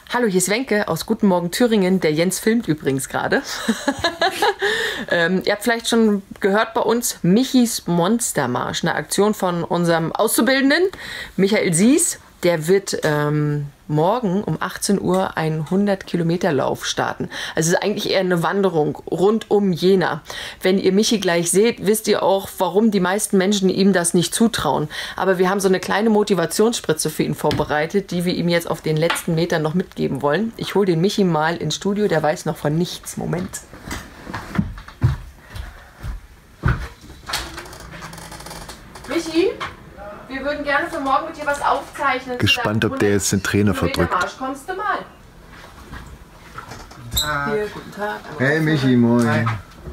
Hallo, hier ist Wenke aus Guten Morgen Thüringen. Der Jens filmt übrigens gerade. Ihr habt vielleicht schon gehört bei uns Michis Monstermarsch, eine Aktion von unserem Auszubildenden, Michael Sies. Der wird morgen um 18 Uhr einen 100-Kilometer-Lauf starten. Also es ist eigentlich eher eine Wanderung rund um Jena. Wenn ihr Michi gleich seht, wisst ihr auch, warum die meisten Menschen ihm das nicht zutrauen. Aber wir haben so eine kleine Motivationsspritze für ihn vorbereitet, die wir ihm jetzt auf den letzten Metern noch mitgeben wollen. Ich hole den Michi mal ins Studio, der weiß noch von nichts. Moment. Michi? Wir würden gerne für morgen mit dir was aufzeichnen. Gespannt, ob der jetzt den Trainer verdrückt. Kommst du mal? Guten Tag. Hier, guten Tag. Hey Michi, moin. Hi.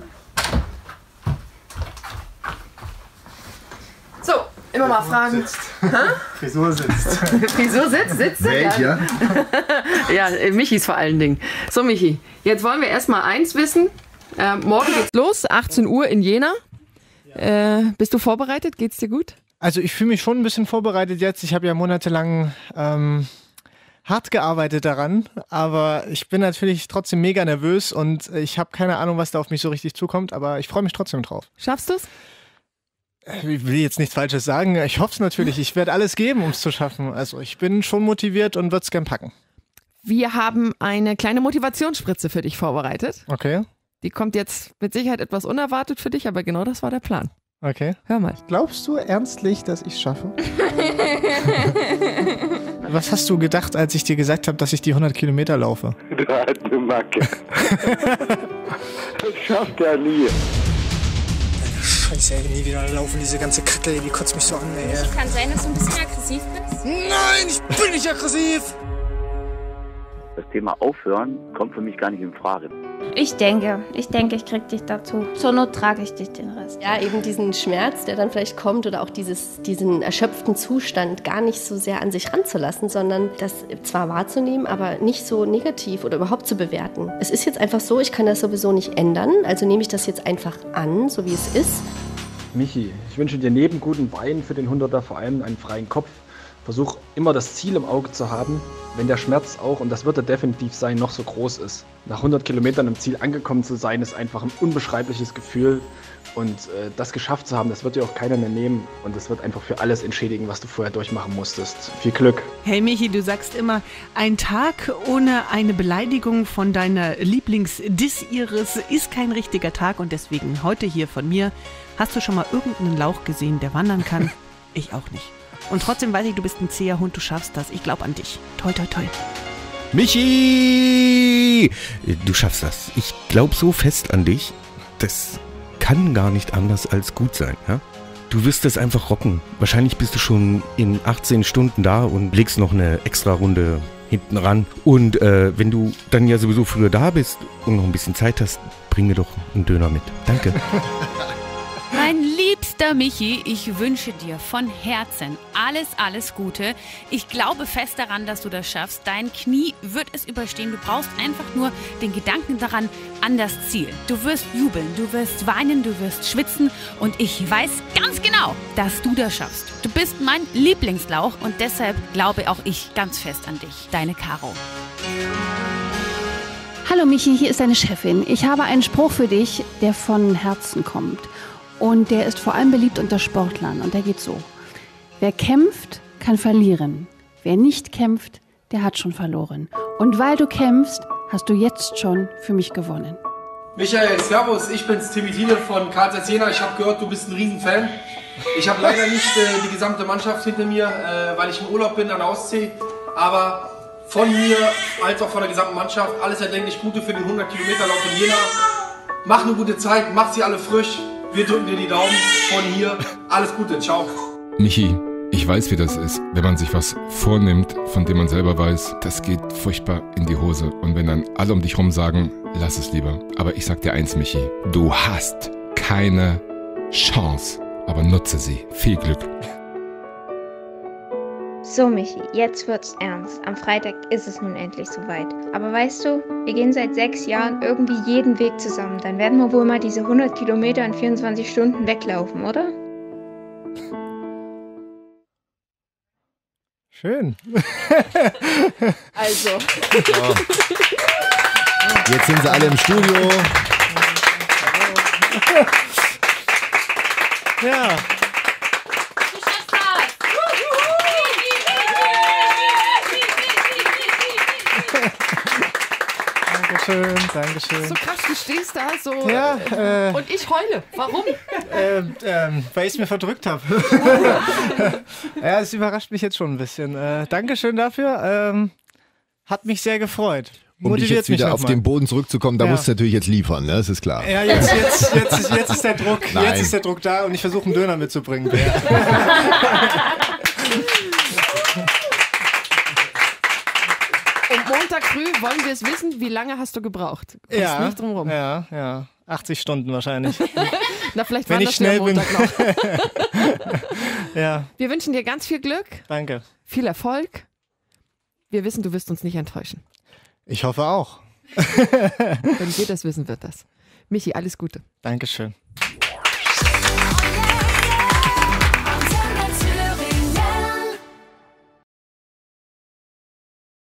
So, immer mal fragen. Frisur sitzt. Frisur sitzt? Welcher? Ja, Michis vor allen Dingen. So, Michi, jetzt wollen wir erstmal eins wissen. Morgen geht's los, 18 Uhr in Jena. Bist du vorbereitet? Geht's dir gut? Also ich fühle mich schon ein bisschen vorbereitet jetzt. Ich habe ja monatelang hart gearbeitet daran, aber ich bin natürlich trotzdem mega nervös und ich habe keine Ahnung, was da auf mich so richtig zukommt, aber ich freue mich trotzdem drauf. Schaffst du's? Ich will jetzt nichts Falsches sagen. Ich hoffe es natürlich. Ich werde alles geben, um es zu schaffen. Also ich bin schon motiviert und würde es gern packen. Wir haben eine kleine Motivationsspritze für dich vorbereitet. Okay. Die kommt jetzt mit Sicherheit etwas unerwartet für dich, aber genau das war der Plan. Okay. Hör mal. Glaubst du ernstlich, dass ich es schaffe? Was hast du gedacht, als ich dir gesagt habe, dass ich die 100 Kilometer laufe? Du hast eine Macke. Das schafft er nie. Scheiße, ey, nie wieder laufen, diese ganze Kacke, die kotzt mich so an, ey. Kann sein, dass du ein bisschen aggressiv bist. Nein, ich bin nicht aggressiv! Das Thema Aufhören kommt für mich gar nicht in Frage. Ich denke, ich krieg dich dazu. Zur Not trage ich dich den Rest. Ja, eben diesen Schmerz, der dann vielleicht kommt oder auch diesen erschöpften Zustand gar nicht so sehr an sich ranzulassen, sondern das zwar wahrzunehmen, aber nicht so negativ oder überhaupt zu bewerten. Es ist jetzt einfach so, ich kann das sowieso nicht ändern, also nehme ich das jetzt einfach an, so wie es ist. Michi, ich wünsche dir neben gutem Wein für den 100er vor allem einen freien Kopf. Versuch immer das Ziel im Auge zu haben, wenn der Schmerz auch, und das wird er definitiv sein, noch so groß ist. Nach 100 Kilometern im Ziel angekommen zu sein, ist einfach ein unbeschreibliches Gefühl. Und das geschafft zu haben, das wird dir auch keiner mehr nehmen. Und das wird einfach für alles entschädigen, was du vorher durchmachen musstest. Viel Glück. Hey Michi, du sagst immer, ein Tag ohne eine Beleidigung von deiner Lieblings-Diss-Iris ist kein richtiger Tag. Und deswegen heute hier von mir, hast du schon mal irgendeinen Lauch gesehen, der wandern kann? Ich auch nicht. Und trotzdem weiß ich, du bist ein zäher Hund, du schaffst das. Ich glaube an dich. Toi, toi, toi. Michi! Du schaffst das. Ich glaube so fest an dich. Das kann gar nicht anders als gut sein. Ja? Du wirst das einfach rocken. Wahrscheinlich bist du schon in 18 Stunden da und legst noch eine extra Runde hinten ran. Und wenn du dann ja sowieso früher da bist und noch ein bisschen Zeit hast, bring mir doch einen Döner mit. Danke. Mein liebster Michi, ich wünsche dir von Herzen alles Gute. Ich glaube fest daran, dass du das schaffst. Dein Knie wird es überstehen. Du brauchst einfach nur den Gedanken daran, an das Ziel. Du wirst jubeln, du wirst weinen, du wirst schwitzen und ich weiß ganz genau, dass du das schaffst. Du bist mein Lieblingslauch und deshalb glaube auch ich ganz fest an dich. Deine Caro. Hallo Michi, hier ist deine Chefin. Ich habe einen Spruch für dich, der von Herzen kommt. Und der ist vor allem beliebt unter Sportlern. Und der geht so: Wer kämpft, kann verlieren. Wer nicht kämpft, der hat schon verloren. Und weil du kämpfst, hast du jetzt schon für mich gewonnen. Michael, servus, ich bin's, Timmy Thiele von Karl Zeiss Jena. Ich habe gehört, du bist ein Riesenfan. Ich habe leider nicht die gesamte Mannschaft hinter mir, weil ich im Urlaub bin an der Ostsee. Aber von mir, als auch von der gesamten Mannschaft, alles erdenklich Gute für den 100-Kilometer-Lauf in Jena. Mach eine gute Zeit, mach sie alle frisch. Wir drücken dir die Daumen von hier. Alles Gute, ciao. Michi, ich weiß, wie das ist, wenn man sich was vornimmt, von dem man selber weiß, das geht furchtbar in die Hose. Und wenn dann alle um dich rum sagen, lass es lieber. Aber ich sag dir eins, Michi, du hast keine Chance, aber nutze sie. Viel Glück. So Michi, jetzt wird's ernst. Am Freitag ist es nun endlich soweit. Aber weißt du, wir gehen seit 6 Jahren irgendwie jeden Weg zusammen. Dann werden wir wohl mal diese 100 Kilometer in 24 Stunden weglaufen, oder? Schön. Also. So. Jetzt sind sie alle im Studio. Ja. Dankeschön. So krass, du stehst da so ja, und ich heule. Warum? Weil ich es mir verdrückt habe. Ja, es überrascht mich jetzt schon ein bisschen. Dankeschön dafür. Hat mich sehr gefreut. Um dich jetzt wieder auf den Boden zurückzukommen, da musst du natürlich jetzt liefern, ne? Das ist klar. Ja, jetzt ist der Druck. Nein. Jetzt ist der Druck da und ich versuche einen Döner mitzubringen. Und Montag früh wollen wir es wissen, wie lange hast du gebraucht? Kommst nicht drum rum. Ja. 80 Stunden wahrscheinlich. Na, vielleicht wenn war ich das schnell ja Montag bin. noch. Ja. Wir wünschen dir ganz viel Glück. Danke. Viel Erfolg. Wir wissen, du wirst uns nicht enttäuschen. Ich hoffe auch. Wenn wir das wissen, wird das. Michi, alles Gute. Dankeschön.